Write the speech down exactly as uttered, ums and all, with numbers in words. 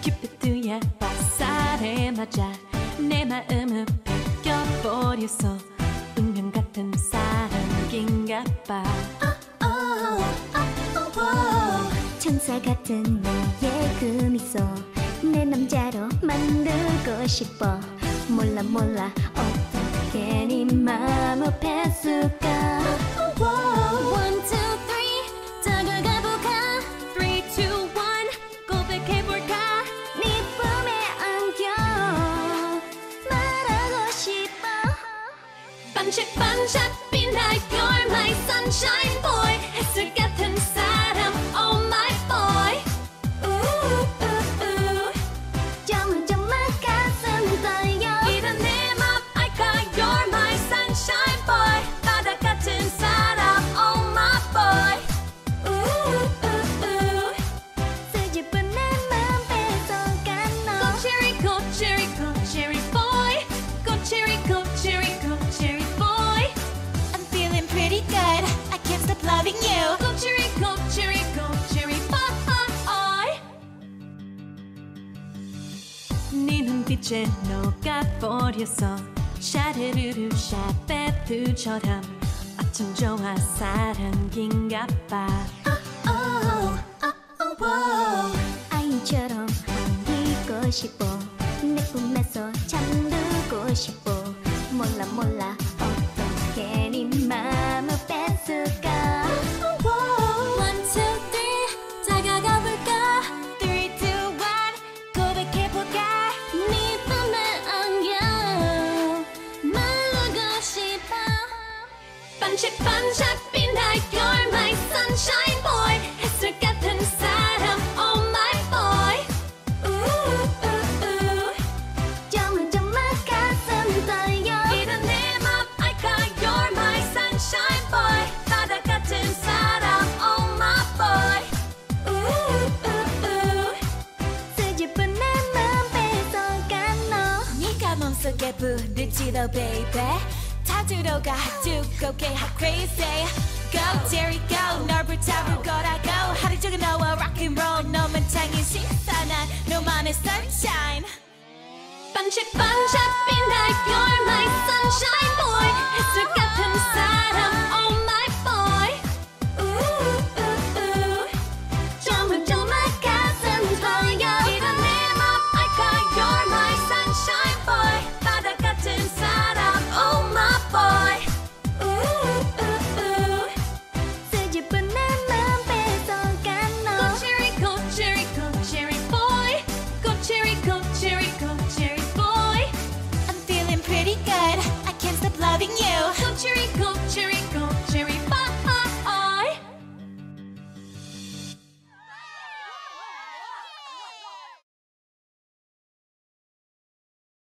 큐피드의 화살에 맞아 내 마음을 뺏겨버렸어. 운명 같은 사랑인가봐. 천사 같은 너의 그 미소 내 남자로 만들고 싶어. 몰라 몰라 어떻게 네 맘을 뺐을까. One, two, three 다가가볼까. Three, two, one 고백해볼까. 네 품에 안겨 말하고 싶어. 반짝반짝 빛나 You're my sunshine boy. 햇살 같은 사람 Oh my boy. Ooh, ooh, ooh. 조금조금만 가슴 떨려. 이런 내 맘 알까. You're my sunshine boy. 바다 같은 사람 Oh my boy. Ooh, ooh, ooh. 수줍은 내 맘 뺏어간 너. 꼬치리 꼬치리 꼬치리 boy. 꼬치리 꼬치리 꼬치리 boy. I'm feeling pretty good. I can't stop loving you. 꼬치리 꼬치리 꼬치리 boy. 네 눈빛에 녹아버렸어. 샤르르르 샤베트처럼 어쩜 좋아 사랑인가봐. 아이처럼 안기고 싶어. 내 품에서 잠들고 싶어. 몰라 몰라 어떻게 네 맘을 뺐을까. One, two, three 다가가볼까. Three, two, one 고백해볼까. 네 품에 안겨 말하고 싶어. 반짝반짝 빛나 You're my sunshine boy. 햇살 같은 사람 Oh my boy. Ooh, ooh, ooh. 조금조금만 가슴 떨려. 이런 내 맘 알까. You're my sunshine boy. 바다 같은 사람 Oh my boy. Ooh, ooh, ooh. 수줍은 내 맘 뺏어간 너. 네가 맘속에 불을 지러 baby. 다 들어가 두껍게 hot crazy. Go Jerry go 널 붙잡을 거라고. 하루 종일 너와 rock and roll. 너만 창인 시선한 너만의 sunshine. 반짝반짝